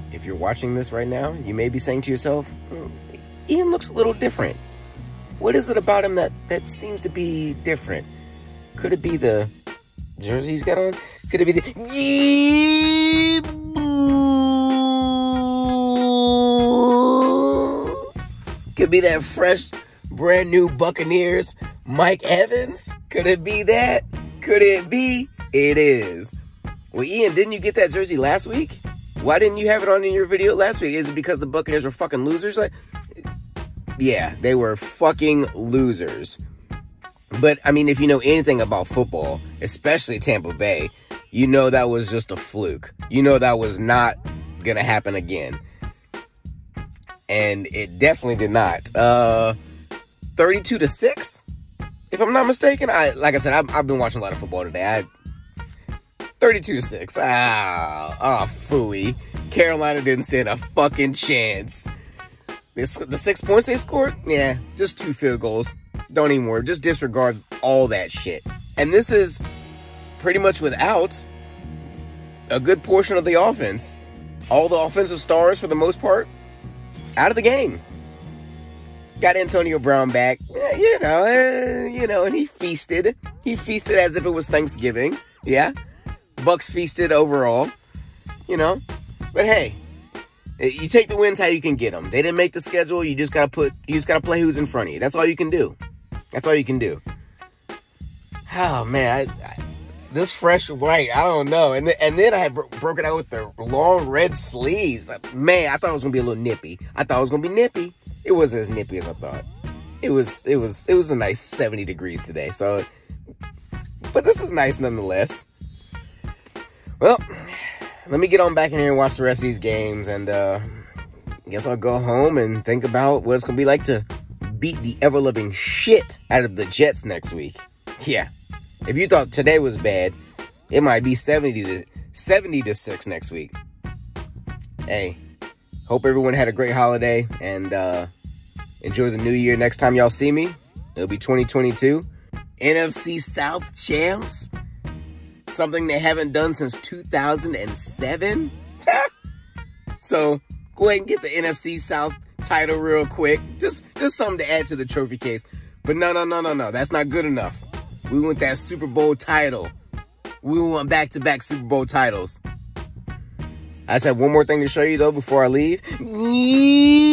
if you're watching this right now, you may be saying to yourself, Ian looks a little different. What is it about him that seems to be different? Could it be the jersey he's got on? Could it be the... Could be that fresh, brand new Buccaneers Mike Evans? Could it be that? Could it be? It is. Well, Ian, didn't you get that jersey last week? Why didn't you have it on in your video last week? Is it because the Buccaneers were fucking losers? Like, yeah, they were fucking losers. But, I mean, if you know anything about football, especially Tampa Bay, you know that was just a fluke. You know that was not going to happen again. And it definitely did not. 32-6, if I'm not mistaken. Like I said, I've been watching a lot of football today. 32-6. Phooey. Carolina didn't stand a fucking chance. The 6 points they scored? Yeah, just 2 field goals. Don't even worry. Just disregard all that shit. And this is pretty much without a good portion of the offense. All the offensive stars, for the most part, out of the game. Got Antonio Brown back. Yeah, and he feasted. He feasted as if it was Thanksgiving. Yeah. Bucks feasted overall. But hey, you take the wins how you can get them. They didn't make the schedule. You just gotta play who's in front of you. That's all you can do. That's all you can do. Oh man, this fresh white, I don't know. And then I had broken out with the long red sleeves. Man, I thought it was gonna be a little nippy. It wasn't as nippy as I thought. It was a nice 70 degrees today. So, but this is nice nonetheless. Well, let me get on back in here and watch the rest of these games, and I guess I'll go home and think about what it's going to be like to beat the ever-loving shit out of the Jets next week. Yeah, if you thought today was bad, it might be 70-6 next week. Hey, hope everyone had a great holiday, and enjoy the new year. Next time y'all see me, it'll be 2022. NFC South champs. Something they haven't done since 2007. So go ahead and get the NFC South title real quick. Just something to add to the trophy case. But no. That's not good enough. We want that Super Bowl title. We want back-to-back Super Bowl titles. I just have one more thing to show you, though, before I leave.